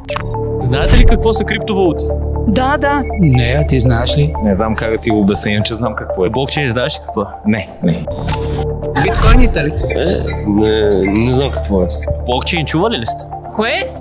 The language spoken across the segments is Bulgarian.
Знаете ли какво са криптовалути? Да. Не, а ти знаеш ли? Не знам как да ти го обясня, че знам какво е. Блокчейн знаеш ли какво? Не. Биткоините ли? Не знам какво е. Блокчейн чували ли сте? Кое?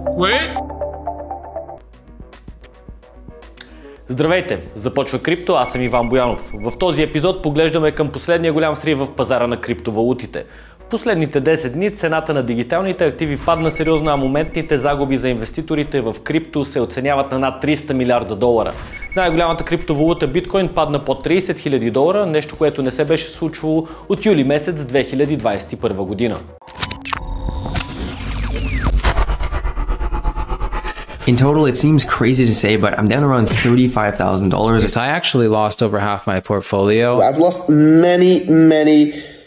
Здравейте! Започва Крипто, аз съм Иван Боянов. В този епизод поглеждаме към последния голям срив в пазара на криптовалутите. В последните 10 дни цената на дигиталните активи падна сериозно, а моментните загуби за инвеститорите в крипто се оценяват на над 300 милиарда долара. Най-голямата криптовалута биткоин падна под 30 000 долара, нещо, което не се беше случвало от юли месец 2021 година. In total, it seems crazy to say, but I'm down around $35,000. Yes, I actually lost over half my portfolio. I've lost many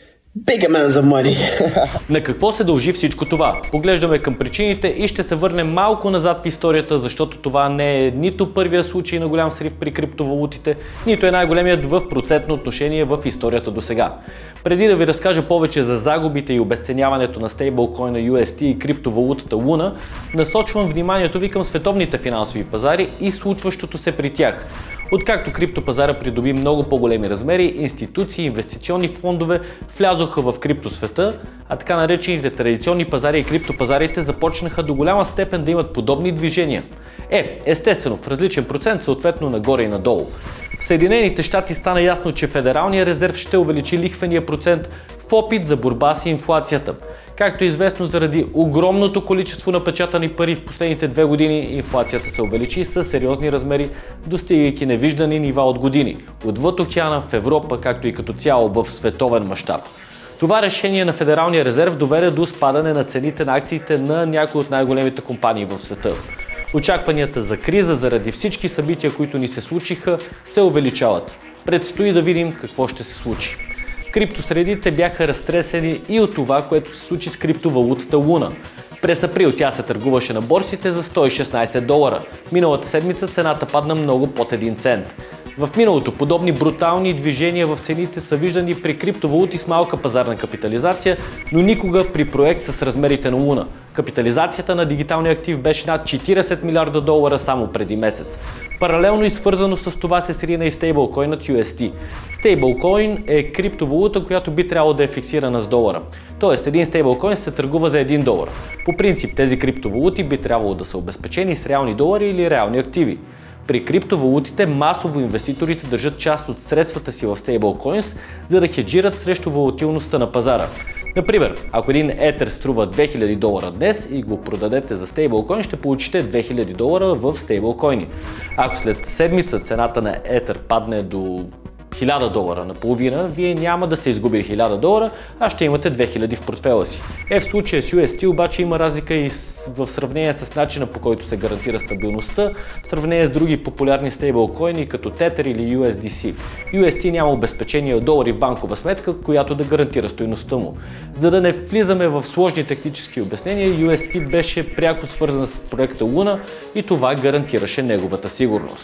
big amounts of money. На какво се дължи всичко това? Поглеждаме към причините и ще се върнем малко назад в историята, защото това не е нито първия случай на голям срив при криптовалутите, нито е най-големият в процентно отношение в историята до сега. Преди да ви разкажа повече за загубите и обезценяването на стейблкоина UST и криптовалутата Luna, насочвам вниманието ви към световните финансови пазари и случващото се при тях. Откакто криптопазара придоби много по-големи размери, институции, инвестиционни фондове влязоха в криптосвета, а така наречените традиционни пазари и криптопазарите започнаха до голяма степен да имат подобни движения. Естествено, в различен процент, съответно нагоре и надолу. В Съединените щати стана ясно, че Федералният резерв ще увеличи лихвения процент в опит за борба с инфлацията. Както е известно, заради огромното количество напечатани пари в последните 2 години, инфлацията се увеличи със сериозни размери, достигайки невиждани нива от години, отвъд океана, в Европа, както и като цяло в световен мащаб. Това решение на Федералния резерв доведе до спадане на цените на акциите на някои от най-големите компании в света. Очакванията за криза заради всички събития, които ни се случиха, се увеличават. Предстои да видим какво ще се случи. Криптосредите бяха разтресени и от това, което се случи с криптовалутата Luna. През април тя се търгуваше на борсите за 116 долара. Миналата седмица цената падна много под 1 цент. В миналото подобни брутални движения в цените са виждани при криптовалути с малка пазарна капитализация, но никога при проект с размерите на Luna. Капитализацията на дигиталния актив беше над 40 милиарда долара само преди месец. Паралелно и свързано с това се срина и стейблкоинът UST. Стейблкоин е криптовалута, която би трябвало да е фиксирана с долара. Тоест, един стейблкоин се търгува за 1 долар. По принцип, тези криптовалути би трябвало да са обезпечени с реални долари или реални активи. При криптовалутите масово инвеститорите държат част от средствата си в стейблкоинс, за да хеджират срещу волатилността на пазара. Например, ако един етер струва 2000 долара днес и го продадете за стейблкоин, ще получите 2000 долара в стейблкоини. Ако след седмица цената на етер падне до 1000 долара наполовина, вие няма да сте изгубили 1000 долара, а ще имате 2000 в портфела си. В случая с UST обаче има разлика и в сравнение с начина, по който се гарантира стабилността, в сравнение с други популярни стейблкоини като Tether или USDC. UST няма обезпечение от долари в банкова сметка, която да гарантира стойността му. За да не влизаме в сложни технически обяснения, UST беше пряко свързан с проекта Luna и това гарантираше неговата сигурност.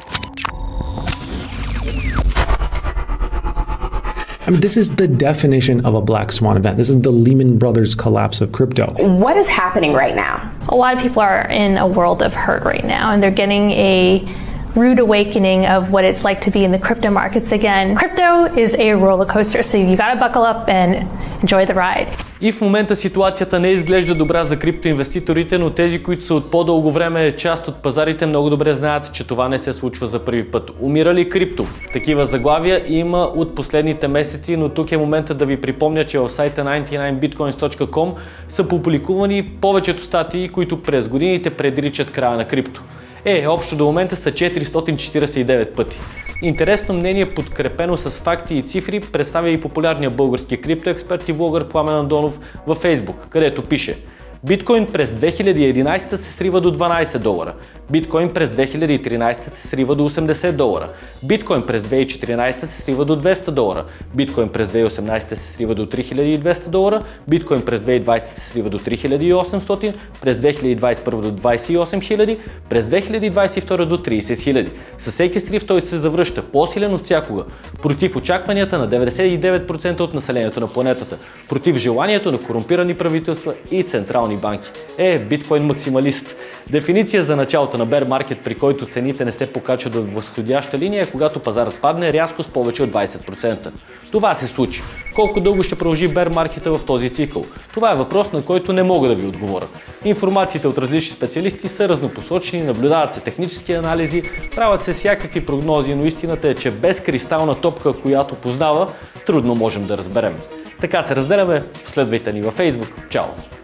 I mean, this is the definition of a black swan event. This is the Lehman Brothers collapse of crypto. What is happening right now? A lot of people are in a world of hurt right now, and they're getting a rude awakening of what it's like to be in the crypto markets again. Crypto is a roller coaster, so you gotta buckle up and enjoy the ride. И в момента ситуацията не изглежда добра за криптоинвеститорите, но тези, които са от по-дълго време част от пазарите, много добре знаят, че това не се случва за първи път. Умира ли крипто? Такива заглавия има от последните месеци, но тук е момента да ви припомня, че в сайта 99bitcoins.com са публикувани повечето статии, които през годините предричат края на крипто. Общо до момента са 449 пъти. Интересно мнение, подкрепено с факти и цифри, представя и популярния български криптоексперт и блогър Пламен Андонов във Facebook, където пише: Биткоин през 2011 се срива до 12 долара. Биткоин през 2013 се срива до $80. Биткоин през 2014 се срива до $200. Биткоин през 2018 се срива до $3200. Биткоин през 2020 се срива до $3800. През 2021 до $28,000. През 2022 до $30,000. Със всеки срив той се завръща по-силен от всякога. Против очакванията на 99% от населението на планетата. Против желанието на корумпирани правителства и централни банки. Биткоин максималист. Дефиниция за началото на bear market, при който цените не се покачват до възходяща линия, е когато пазарът падне рязко с повече от 20%. Това се случи. Колко дълго ще продължи bear market в този цикъл? Това е въпрос, на който не мога да ви отговоря. Информациите от различни специалисти са разнопосочни, наблюдават се технически анализи, правят се всякакви прогнози, но истината е, че без кристална топка, която познава, трудно можем да разберем. Така се разделяме, последвайте ни във Facebook. Чао!